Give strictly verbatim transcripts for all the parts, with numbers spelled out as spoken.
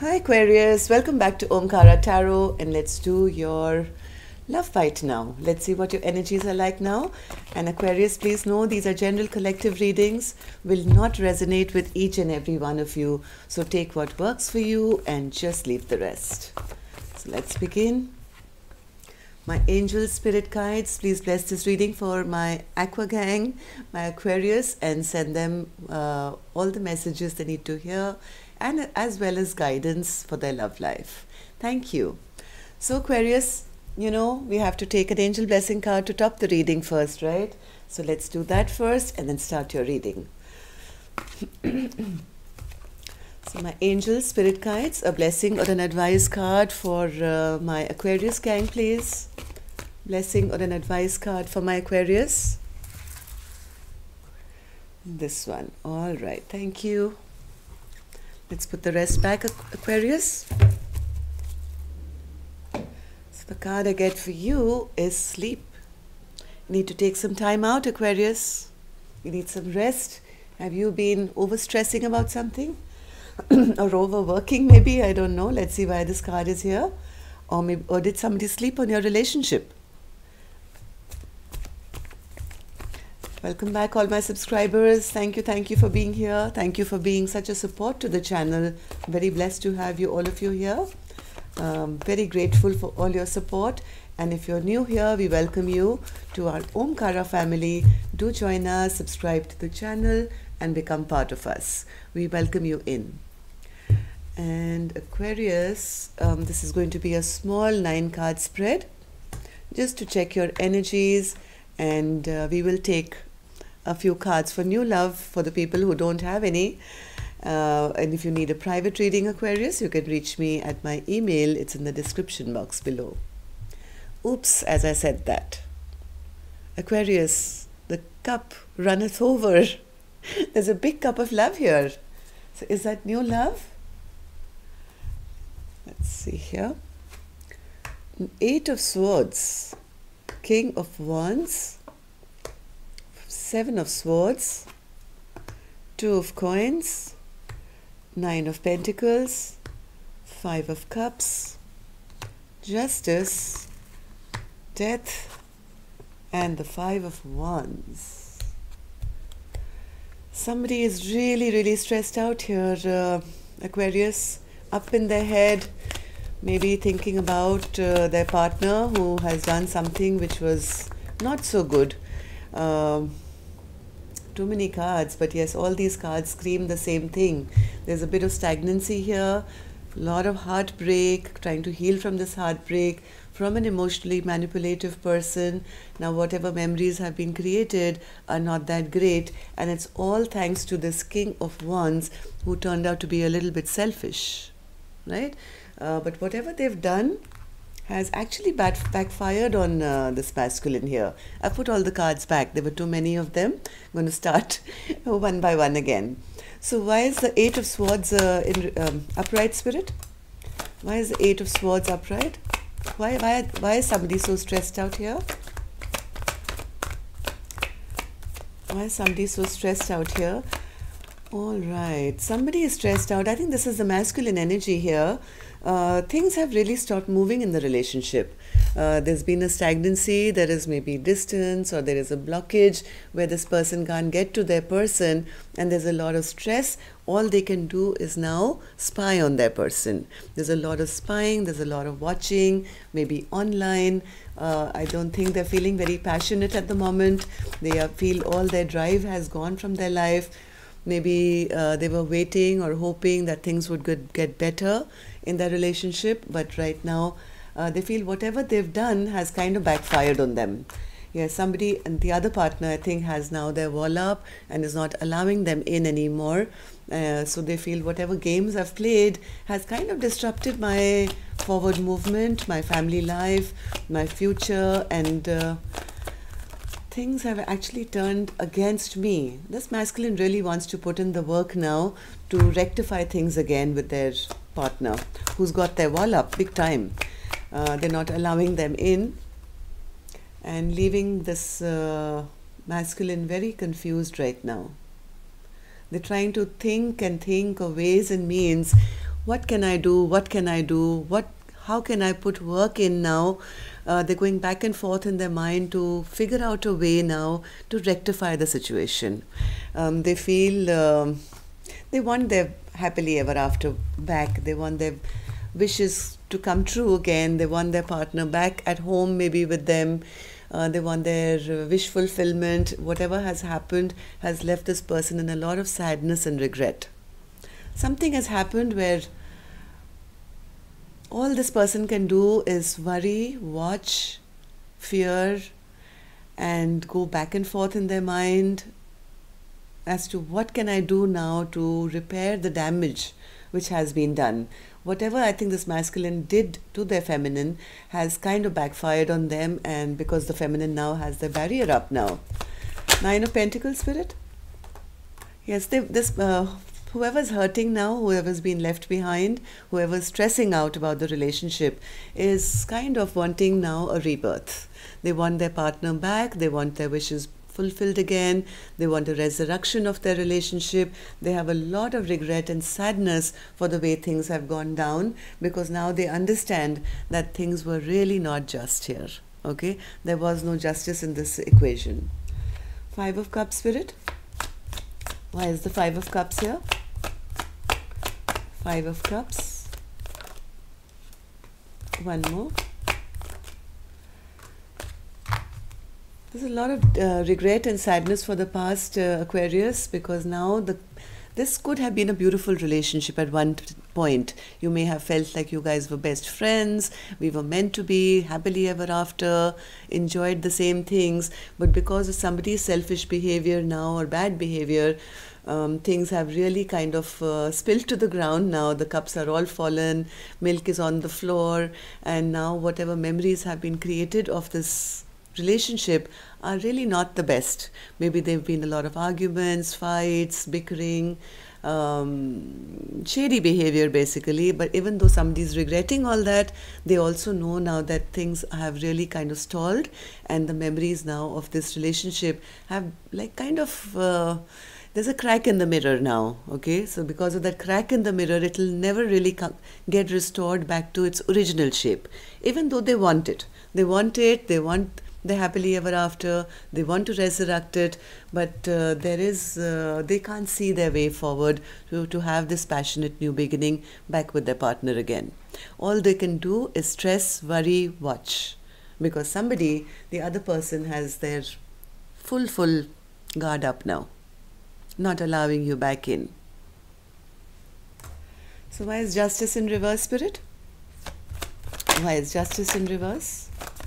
Hi Aquarius, welcome back to Omkara Tarot, and let's do your love fight now. Let's see what your energies are like now. And Aquarius, please know these are general collective readings, will not resonate with each and every one of you. So take what works for you and just leave the rest. So let's begin. My angel spirit guides, please bless this reading for my Aqua gang, my Aquarius, and send them uh, all the messages they need to hear, and as well as guidance for their love life. Thank you. So Aquarius, you know, we have to take an angel blessing card to top the reading first, right? So let's do that first and then start your reading. So my angel spirit guides, a blessing or an advice card for uh, my Aquarius gang, please. Blessing or an advice card for my Aquarius. This one. All right. Thank you. Let's put the rest back, Aquarius. So the card I get for you is sleep. You need to take some time out, Aquarius. You need some rest. Have you been overstressing about something? Or overworking maybe? I don't know. Let's see why this card is here. Or, maybe, or did somebody sleep on your relationship? Welcome back, all my subscribers. Thank you, thank you for being here. Thank you for being such a support to the channel. Very blessed to have you, all of you here. Um, very grateful for all your support. And if you're new here, we welcome you to our Omkara family. Do join us, subscribe to the channel, and become part of us. We welcome you in. And Aquarius, um, this is going to be a small nine card spread just to check your energies, and uh, we will take a few cards for new love for the people who don't have any. Uh, and if you need a private reading, Aquarius, you can reach me at my email. It's in the description box below. Oops, as I said that. Aquarius, the cup runneth over. There's a big cup of love here. So is that new love? Let's see here. Eight of Swords, King of Wands, Seven of Swords, Two of Coins, Nine of Pentacles, Five of Cups, Justice, Death, and the Five of Wands. Somebody is really, really stressed out here, uh, Aquarius, up in their head, maybe thinking about uh, their partner who has done something which was not so good. Um, too many cards, but yes, all these cards scream the same thing. There's a bit of stagnancy here, a lot of heartbreak, trying to heal from this heartbreak, from an emotionally manipulative person. Now whatever memories have been created are not that great, and it's all thanks to this King of Wands who turned out to be a little bit selfish, right? Uh, but whatever they've done has actually back backfired on uh, this masculine here. I put all the cards back. There were too many of them. I'm going to start one by one again. So why is the Eight of Swords uh, in um, upright, Spirit? Why is the Eight of Swords upright? Why, why, why is somebody so stressed out here? Why is somebody so stressed out here? All right, somebody is stressed out. I think this is the masculine energy here. Uh, things have really stopped moving in the relationship. Uh, there's been a stagnancy, there is maybe distance, or there is a blockage where this person can't get to their person, and there's a lot of stress. All they can do is now spy on their person. There's a lot of spying, there's a lot of watching, maybe online. Uh, I don't think they're feeling very passionate at the moment. They uh, feel all their drive has gone from their life. Maybe uh, they were waiting or hoping that things would get, get better in their relationship, but right now uh, they feel whatever they've done has kind of backfired on them. Yeah, somebody, and the other partner, I think, has now their wall up and is not allowing them in anymore. Uh, so they feel whatever games I've played has kind of disrupted my forward movement, my family life, my future, and uh, things have actually turned against me. This masculine really wants to put in the work now to rectify things again with their partner who's got their wall up big time. Uh, they're not allowing them in and leaving this uh, masculine very confused right now. They're trying to think and think of ways and means What can I do? What can I do? What? How can I put work in now? Uh, they're going back and forth in their mind to figure out a way now to rectify the situation. Um, they feel um, they want their happily ever after back. They want their wishes to come true again. They want their partner back at home, maybe with them. Uh, they want their uh, wish fulfillment. Whatever has happened has left this person in a lot of sadness and regret. Something has happened where all this person can do is worry, watch, fear, and go back and forth in their mind as to what can I do now to repair the damage which has been done. Whatever I think this masculine did to their feminine has kind of backfired on them, and because the feminine now has the barrier up now. Nine of Pentacles, Spirit. Yes, they, this uh, whoever's hurting now, whoever's been left behind, whoever's stressing out about the relationship is kind of wanting now a rebirth. They want their partner back. They want their wishes fulfilled again. They want a resurrection of their relationship. They have a lot of regret and sadness for the way things have gone down, because now they understand that things were really not just here. Okay, there was no justice in this equation. Five of Cups, Spirit. Why is the Five of Cups here? Five of Cups. One more. There's a lot of uh, regret and sadness for the past uh, Aquarius, because now the this could have been a beautiful relationship at one point. You may have felt like you guys were best friends, we were meant to be, happily ever after, enjoyed the same things, but because of somebody's selfish behavior now or bad behavior, um, things have really kind of uh, spilled to the ground now. The cups are all fallen, milk is on the floor, and now whatever memories have been created of this relationship are really not the best. Maybe there have been a lot of arguments, fights, bickering, um, shady behavior basically, but even though somebody's regretting all that, they also know now that things have really kind of stalled, and the memories now of this relationship have like kind of uh, there's a crack in the mirror now. Okay, so because of that crack in the mirror, it will never really come, get restored back to its original shape, even though they want it. They want it, they want the happily ever after, they want to resurrect it, but uh, there is, uh, they can't see their way forward to, to have this passionate new beginning back with their partner again. All they can do is stress, worry, watch, because somebody, the other person has their full, full guard up now, not allowing you back in. So why is Justice in reverse, Spirit? Why is Justice in reverse?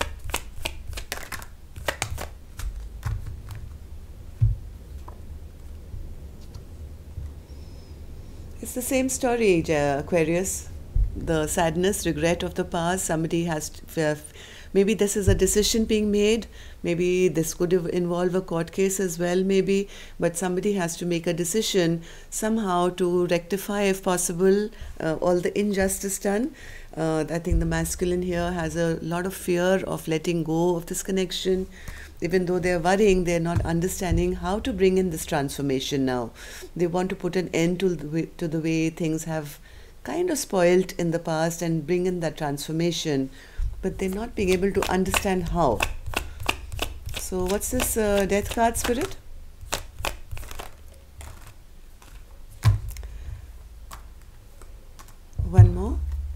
It's the same story, Aquarius. The sadness, regret of the past. Somebody has to, maybe this is a decision being made. Maybe this could involve a court case as well, maybe. But somebody has to make a decision somehow to rectify, if possible, uh, all the injustice done. Uh, I think the masculine here has a lot of fear of letting go of this connection. Even though they're worrying, they're not understanding how to bring in this transformation now. They want to put an end to the way, to the way things have kind of spoiled in the past and bring in that transformation, but they're not being able to understand how. So what's this uh, Death card, Spirit? One more.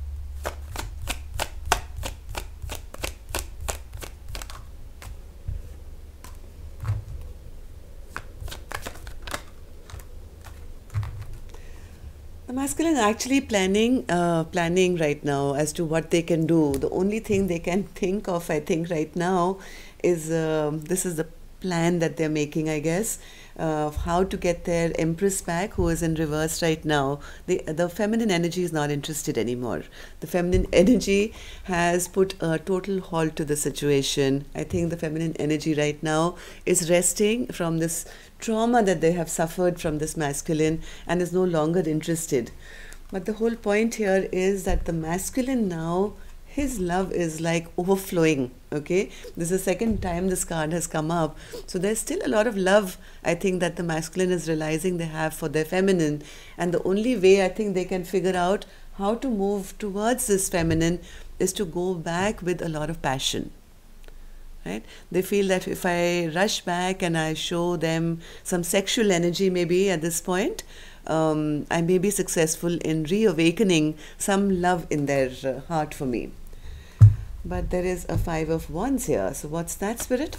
The masculine are actually planning, uh, planning right now as to what they can do. The only thing they can think of, I think, right now is uh, this is the plan that they're making, I guess, uh, of how to get their Empress back, who is in reverse right now. The, the feminine energy is not interested anymore. The feminine energy has put a total halt to the situation. I think the feminine energy right now is resting from this trauma that they have suffered from this masculine and is no longer interested. But the whole point here is that the masculine now, his love is like overflowing. Okay, this is the second time this card has come up, so there's still a lot of love, I think, that the masculine is realizing they have for their feminine, and the only way I think they can figure out how to move towards this feminine is to go back with a lot of passion. Right? They feel that if I rush back and I show them some sexual energy maybe at this point, um, I may be successful in reawakening some love in their uh, heart for me. But there is a Five of Wands here. So what's that, Spirit?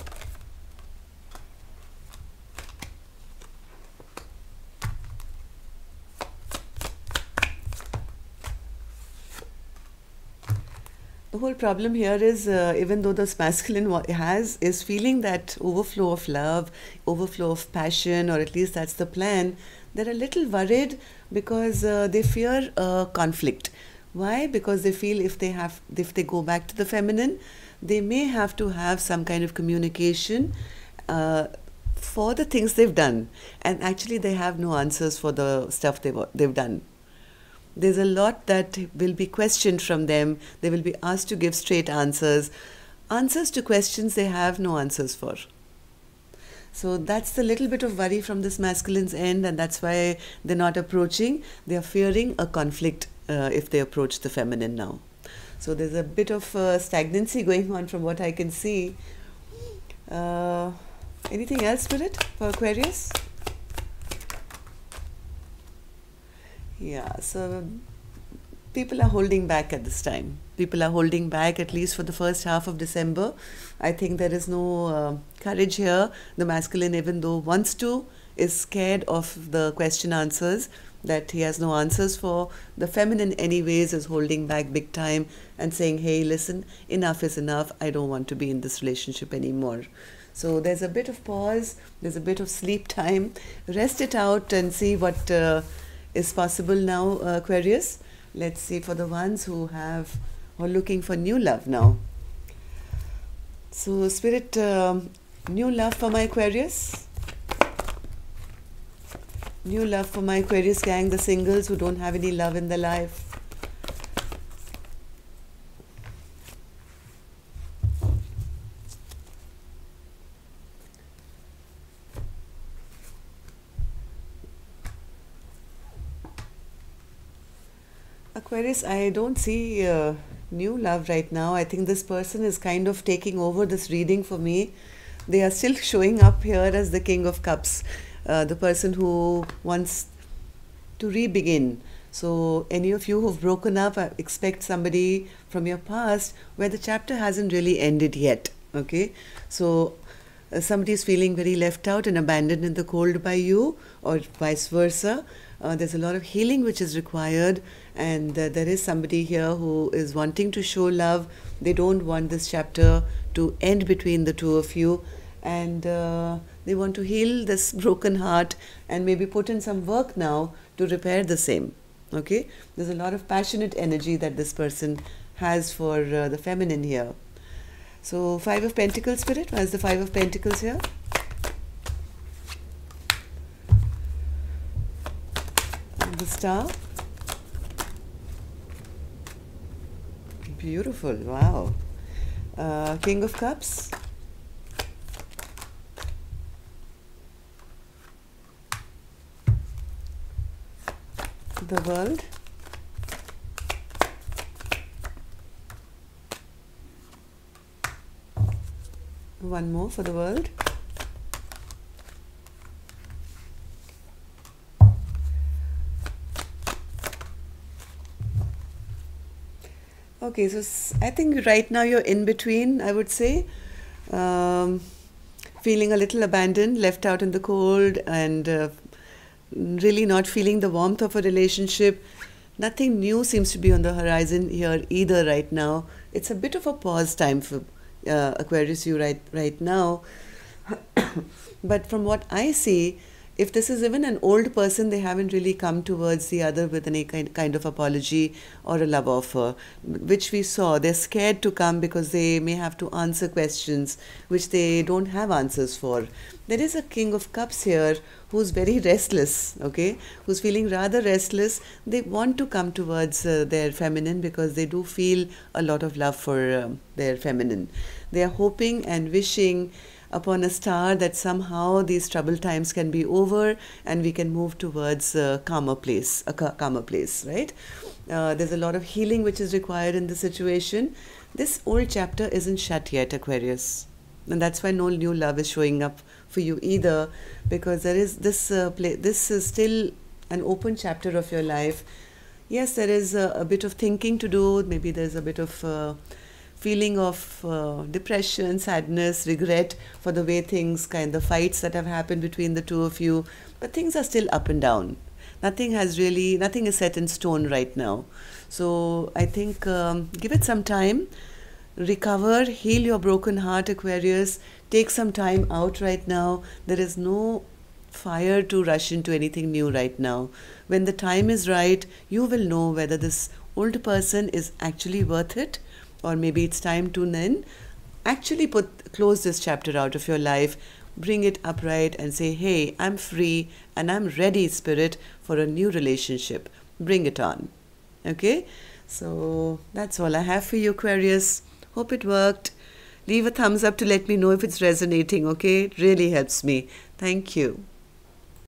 The whole problem here is, uh, even though this masculine has, is feeling that overflow of love, overflow of passion, or at least that's the plan, they're a little worried because uh, they fear uh, conflict. Why? Because they feel if they have, if they go back to the feminine, they may have to have some kind of communication uh, for the things they've done. And actually they have no answers for the stuff they've, they've done. There's a lot that will be questioned from them. They will be asked to give straight answers. Answers to questions they have no answers for. So that's the little bit of worry from this masculine's end, and that's why they're not approaching. They are fearing a conflict uh, if they approach the feminine now. So there's a bit of uh, stagnancy going on from what I can see. Uh, anything else, Spirit, for Aquarius? Yeah, so people are holding back at this time. People are holding back at least for the first half of December. I think there is no uh, courage here. The masculine, even though wants to, is scared of the question answers that he has no answers for. The feminine anyways is holding back big time and saying, hey, listen, enough is enough. I don't want to be in this relationship anymore. So there's a bit of pause. There's a bit of sleep time. Rest it out and see what uh, is possible now, uh, Aquarius. Let's see for the ones who have or looking for new love now. So Spirit, uh, new love for my Aquarius. New love for my Aquarius gang, the singles who don't have any love in their life. Aquarius, I don't see uh, new love right now. I think this person is kind of taking over this reading for me. They are still showing up here as the King of Cups, uh, the person who wants to re-begin. So any of you who've broken up, I expect somebody from your past where the chapter hasn't really ended yet. Okay, so uh, somebody is feeling very left out and abandoned in the cold by you, or vice versa. Uh, there's a lot of healing which is required, and uh, there is somebody here who is wanting to show love. They don't want this chapter to end between the two of you, and uh, they want to heal this broken heart and maybe put in some work now to repair the same. Okay, there's a lot of passionate energy that this person has for uh, the feminine here. So Five of Pentacles, Spirit, why is the Five of Pentacles here? The Star. Beautiful, wow. Uh, King of Cups. The World. One more for the World. Okay, so I think right now you're in between, I would say. Um, feeling a little abandoned, left out in the cold, and uh, really not feeling the warmth of a relationship. Nothing new seems to be on the horizon here either right now. It's a bit of a pause time for uh, Aquarius, you right, right now. But from what I see, if this is even an old person, they haven't really come towards the other with any kind, kind of apology or a love offer, which we saw. They're scared to come because they may have to answer questions which they don't have answers for. There is a King of Cups here who's very restless, okay, who's feeling rather restless. They want to come towards uh, their feminine because they do feel a lot of love for um, their feminine. They are hoping and wishing upon a star that somehow these troubled times can be over and we can move towards a calmer place, a calmer place, right? Uh, there's a lot of healing which is required in the situation. This old chapter isn't shut yet, Aquarius. And that's why no new love is showing up for you either, because there is this uh, play, this is still an open chapter of your life. Yes, there is a, a bit of thinking to do. Maybe there's a bit of uh, feeling of uh, depression, sadness, regret for the way things, kind of fights that have happened between the two of you. But things are still up and down. Nothing has really, nothing is set in stone right now. So I think um, give it some time. Recover, heal your broken heart, Aquarius. Take some time out right now. There is no fire to rush into anything new right now. When the time is right, you will know whether this old person is actually worth it, or maybe it's time to then actually put close this chapter out of your life, bring it upright and say, hey, I'm free and I'm ready, spirit, for a new relationship. Bring it on. Okay? So that's all I have for you, Aquarius. Hope it worked. Leave a thumbs up to let me know if it's resonating, okay? It really helps me. Thank you.